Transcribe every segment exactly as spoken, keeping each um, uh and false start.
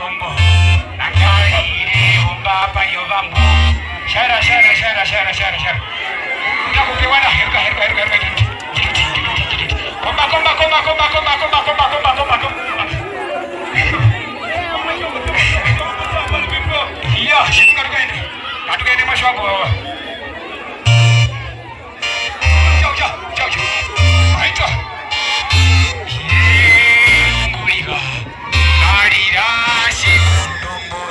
Sikundombo Nakalire Umbapa Yovambo Shara shara shara shara shara shara Nakupewana Heruka heruka heruka heruka Komba komba komba komba komba komba komba komba komba komba Iya, situ katukene Katukene maswabo Jauh jauh jauh jauh Ayo Nguriga Narira Sikundombo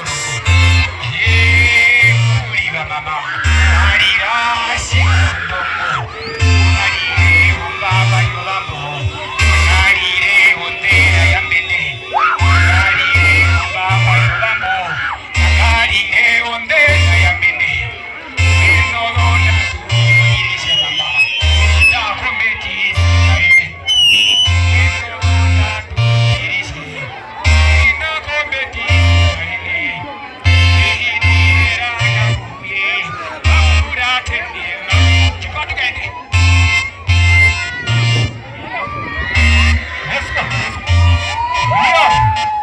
Nguriga mama Narira Sikundombo Narire Umbapa Yovambo Narire Ondera Yambene Narire Umbapa Yovambo Narire Ondera Yambene Eno dona Irise mama Na kometi Narire Eno dona Irise Na kometi Narire Ehidira Nakuye Akura Tendema Chipatu kaende Let's go. Yeah.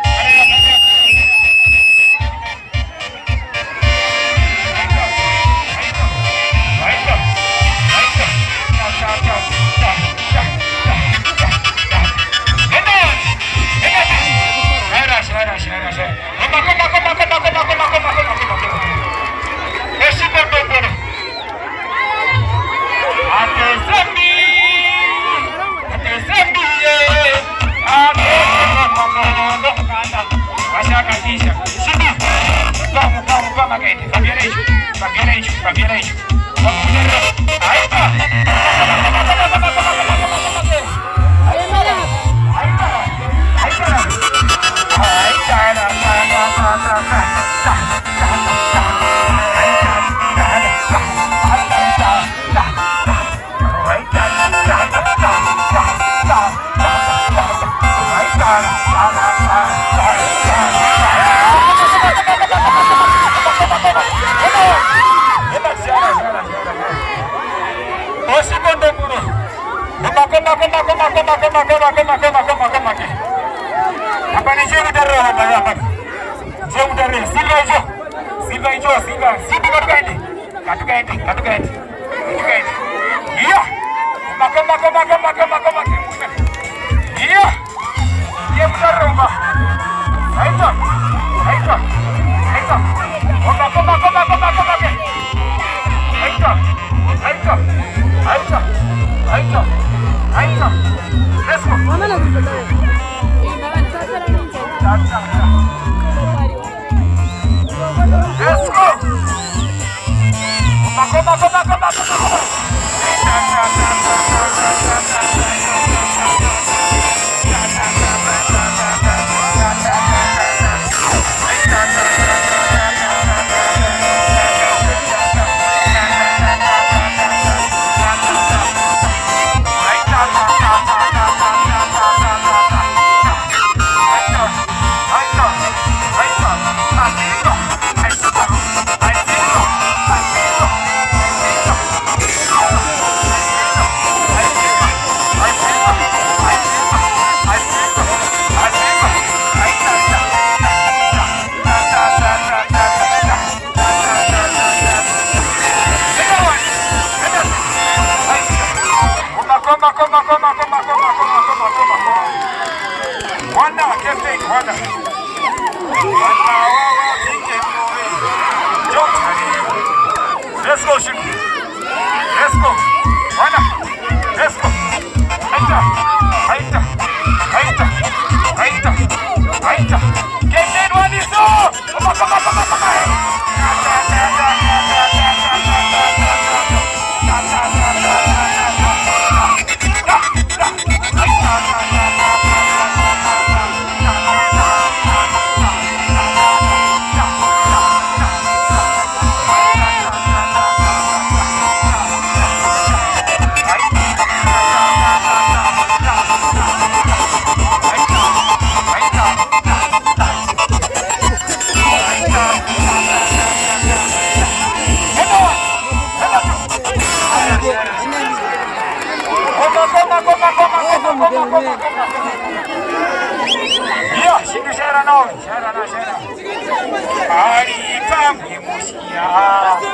Let's go, shoot. Let's go. One. Let's go. Aita. Aita. Aita. Aita. Aita. Get that one is so. Come on, come on, come on, come on. Yeah, sini saya rana, saya rana, saya rana. Yeah.